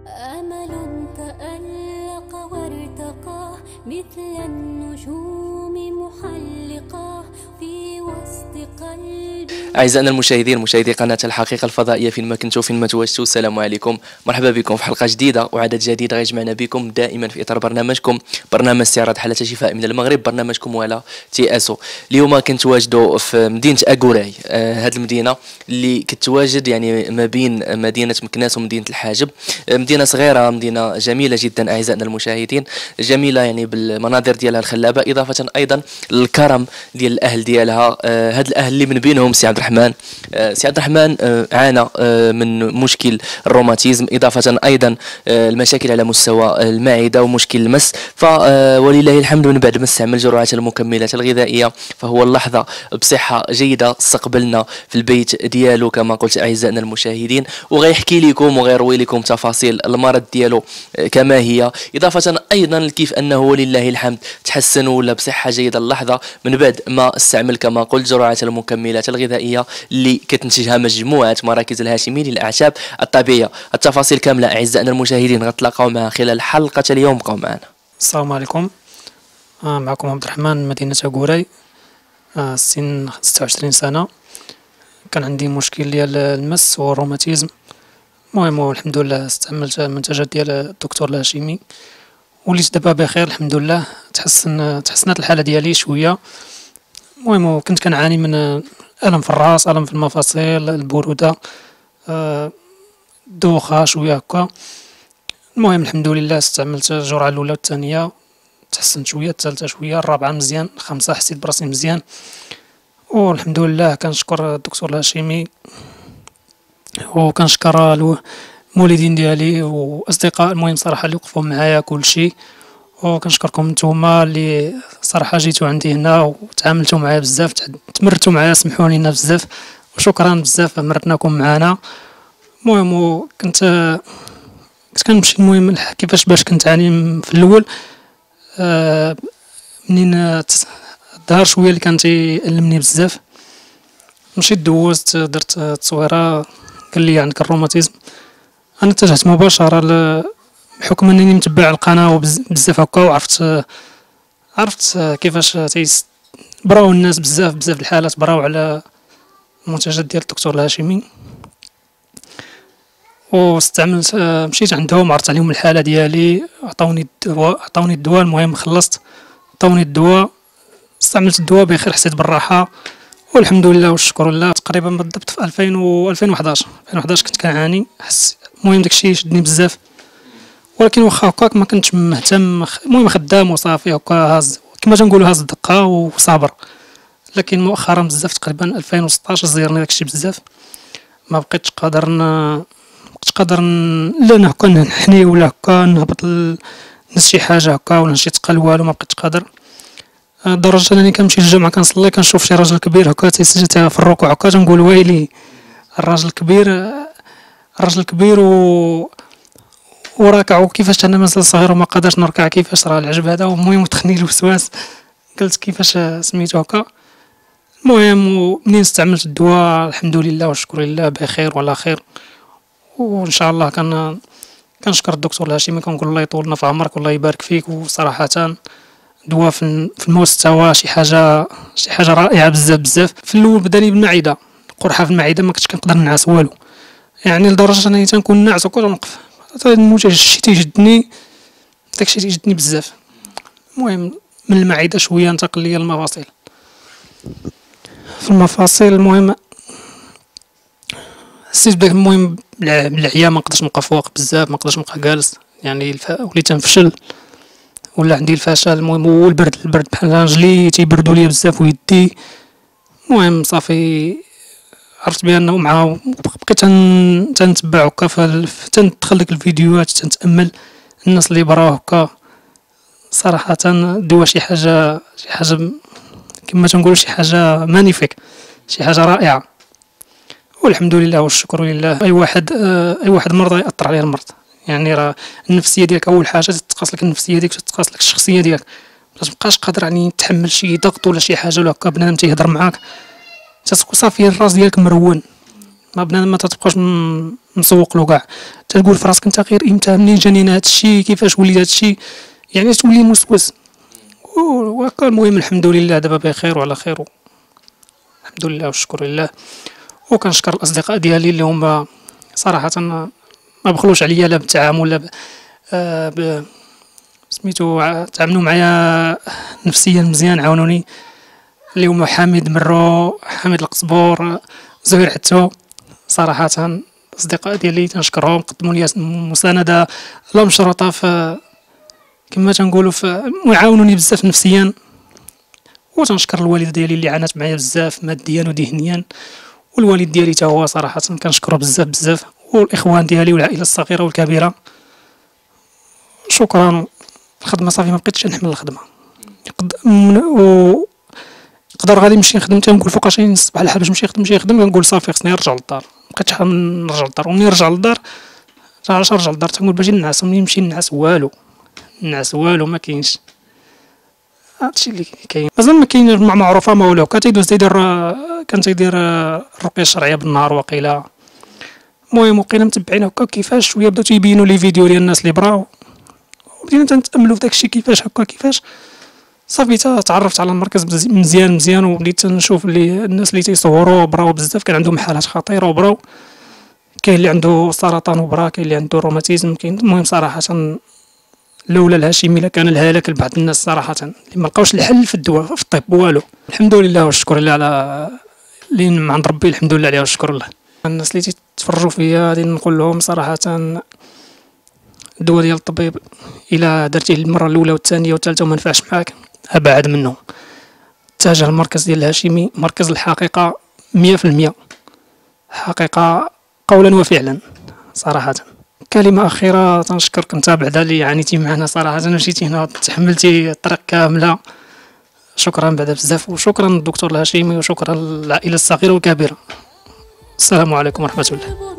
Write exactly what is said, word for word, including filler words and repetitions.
أمل تألق وارتقى مثل النجوم محلقة في وسط قلبي. أعزائنا المشاهدين مشاهدي قناة الحقيقة الفضائية فين ما كنتوا فين ما تواجدوا، السلام عليكم، مرحبا بكم في حلقة جديدة وعدد جديد غيجمعنا بكم دائما في إطار برنامجكم برنامج استعراض حالة شفاء من المغرب، برنامجكم ولا تي اسو. اليوم كنتواجدوا في مدينة أكوراي، آه هذه المدينة اللي كتواجد يعني ما بين مدينة مكناس ومدينة الحاجب، آه مدينة صغيرة، مدينة جميلة جدا أعزائنا المشاهدين، جميلة يعني بالمناظر ديالها الخلابة، إضافة أيضا للكرم ديال الأهل ديالها. آه هاد الأهل اللي من بينهم سي عبد الرحمن. آه سي عبد الرحمن آه عانى آه من مشكل الروماتيزم، إضافة أيضا آه المشاكل على مستوى المعدة ومشكل المس، فولله الحمد من بعد ما استعمل جرعات المكملات الغذائية فهو اللحظة بصحة جيدة، استقبلنا في البيت ديالو كما قلت أعزائنا المشاهدين، وغيحكي لكم وغيروي لكم تفاصيل المرض ديالو كما هي، إضافة أيضا كيف أنه ولله الحمد تحسن ولا بصحة جيدة اللحظة من بعد ما استعمل كما قلت جرعات المكملات الغذائية اللي كتنتجها مجموعة مراكز الهاشمي للأعشاب الطبيعية. التفاصيل كاملة أعزائنا المشاهدين غتلاقاو معها خلال حلقة اليوم، بقوا معنا. السلام عليكم، آه معكم عبد الرحمن من مدينة أكوراي، آه سن ستة وعشرين سنة. كان عندي مشكل ديال المس والروماتيزم، المهم الحمد لله استعملت المنتجات ديال الدكتور الهاشمي وليت دابا بخير الحمد لله. تحسن تحسنت الحالة ديالي شوية. المهم كنت كنعاني من ألم في الراس، ألم في المفاصل، البرودة، آه دوخة شوية هكا. المهم الحمد لله استعملت الجرعة الأولى والثانية، تحسنت شوية، الثالثة شوية، الرابعة مزيان، الخامسة حسيت براسي مزيان والحمد لله. كنشكر الدكتور الهاشمي وكنشكر المولدين ديالي واصدقاء المهم صراحة اللي وقفوا معايا كلشي، وكنشكركم نتوما اللي صراحة جيتوا عندي هنا وتعاملتوا معايا بزاف، تمرتوا معايا، سمحوني لنا بزاف وشكرا بزاف مرتناكم معنا. المهم كنت كنت كنمشي المهم كيفاش باش كنت عاني في الاول، آه منين الظهر شويه اللي كان تيألمني بزاف، مشيت دوزت درت تصويره قال لي عندك الروماتيزم. انا اتجهت مباشره بحكم انني متبع القناه بزاف هكا، وعرفت عرفت كيفاش براو الناس بزاف بزاف الحالات براو على المنتجات ديال الدكتور الهاشمي، واستعملت مشيت عندهم عرضت عليهم الحاله ديالي، عطاوني الدواء عطاوني الدواء المهم خلصت، عطاوني الدواء، استعملت الدواء بخير، حسيت بالراحه والحمد لله والشكر لله. تقريبا بالضبط في ألفين و ألفين وحداش ألفين وحداش كنت كنعاني، حس المهم داكشي شدني بزاف، ولكن واخا هكاك ما كنتش مهتم، المهم خدام وصافي هكا هاز كما تنقولوا هاز الدقه وصابر. لكن مؤخرا بزاف تقريبا ألفين وستطاش زيرني داكشي بزاف، ما بقيتش قادر ن... كنت قادر لا انا هكا نحني ولا هكا نهبط ل... شي حاجه هكا ولا شي ثقل والو، ما بقيتش قادر. لدرجه انني كنمشي للجامعه كنصلي كنشوف شي راجل كبير هكا تيسجد في الركوع هكا تنقول ويلي الراجل الكبير الراجل الكبير و وراكع، وكيفاش انا مازال صغير وما قادرش نركع، كيفاش راه العجب هذا. المهم دخلني الوسواس، قلت كيفاش سميتو هكا. المهم منين استعملت الدواء الحمد لله والشكر لله بخير وعلى خير، وان شاء الله كان كنشكر الدكتور الهاشمي، كنقول الله يطولنا في عمرك والله يبارك فيك. وصراحه دواء في المستوى شي حاجه شي حاجه رائعه بزاف بزاف. في الاول بداني بالمعده، قرحه في المعده، ما كنتش كنقدر نعس والو، يعني لدرجه انني تنكون ناعس وكل نوقف الموجه شي تيجدني، داكشي تيجدني بزاف. المهم من المعده شويه انتقل ليا المفاصل، في المفاصل المهم حسيت بداك المهم بالعيا، ما نقدرش نبقى فوق بزاف، ما نقدرش نبقى جالس، يعني الف... وليت تنفشل ولا عندي الفشل. المهم هو البرد البرد بحال رجلي تيبردوا ليا بزاف ويدي. المهم صافي عرفت بانه مع بقيت تنتبع هكا تندخل ديك الفيديوهات تنتامل الناس اللي براو هكا. صراحه الدواء شي حاجه شي حاجه كما تنقولوا شي حاجه مانيفيك، شي حاجه رائعه والحمد لله والشكر لله. اي واحد اي واحد مرضى ياثر عليه المرض، يعني راه النفسيه ديالك اول حاجه تتقاس لك النفسيه ديالك، تتقاس لك الشخصيه ديالك، ما تبقاش قادر يعني تحمل شي ضغط ولا شي حاجه ولا هكا بنادم تيهضر معاك تتكون صافي الراس ديالك مرون، ما بنادم ما تتبقاش مسوق له كاع، تقول في راسك انت غير امتى منين جاني هذا الشيء كيفاش وليت هذا الشيء، يعني تولي موسوس. وهكا المهم الحمد لله دابا بخير وعلى خير، الحمد لله والشكر لله. وكنشكر الاصدقاء ديالي اللي هما صراحه ما بخلوش عليا لا بالتعامل لا ب... آه ب... سميتو تعاملوا معايا نفسيا مزيان، عاونوني اللي هما حامد مرو، حامد القصبور، زهير حتو. صراحه الاصدقاء ديالي تنشكرهم، قدموا لي مسانده لا مشروطه في كما تنقولوا في ويعاونوني بزاف نفسيا. وتنشكر الوالده ديالي اللي عانت معايا بزاف ماديا وذهنيا، والوالد ديالي حتى هو صراحه كنشكره بزاف بزاف، والاخوان ديالي والعائله الصغيره والكبيره. شكرا. الخدمه صافي ما بقيتش نحمل الخدمه، و نقدر غادي نمشي نخدم تنقول فوقاش الصباح الحال باش نمشي نخدم شي خدمه كنقول صافي خصني نرجع للدار، مابقيتش حامل نرجع للدار. ومنين نرجع للدار علاش نرجع للدار تنقول باجي نعس، ومنين نمشي نعس والو نعس والو ما كاينش. هادشي اللي كاين مازال ما كاين مع معروفه ما والو. كان تيدوز تيدير كان تيدير الرقيه الشرعيه بالنهار وقيله. المهم وقيله متبعين هكا كيفاش شويه بداو تيبينوا لي فيديو ديال الناس اللي براو، وبدينا تنتاملوا في داكشي كيفاش هكا كيفاش. صافي تعرفت على المركز مزيان مزيان، وبديت نشوف اللي الناس اللي تيصوروا براو بزاف، كان عندهم حالات خطيره وبراو. كاين اللي عنده سرطان وبرا، كاين اللي عنده روماتيزم، كاين المهم صراحه لولا الهاشمي لكان الهلاك لبعض الناس صراحه اللي ما لقاوش الحل في الدواء في الطب والو. الحمد لله والشكر لله على اللي من عند ربي، الحمد لله عليه والشكر لله. الناس اللي تتفرجوا فيا غادي نقول لهم صراحه الدواء ديال الطبيب الا درتيه المره الاولى والثانيه والثالثه وما نفعش معاك ابعد منه. اتجه المركز ديال الهاشمي مركز الحقيقه مية في المية، حقيقه قولا وفعلا صراحه. كلمة أخيرة تنشكرك أنت بعدا اللي عانيتي معنا صراحة، مشيتي هنا تحملتي الطريق كاملة، شكرا بعدا بزاف. وشكرا للدكتور الهاشمي، وشكرا للعائلة الصغيرة والكبيرة. السلام عليكم ورحمة الله.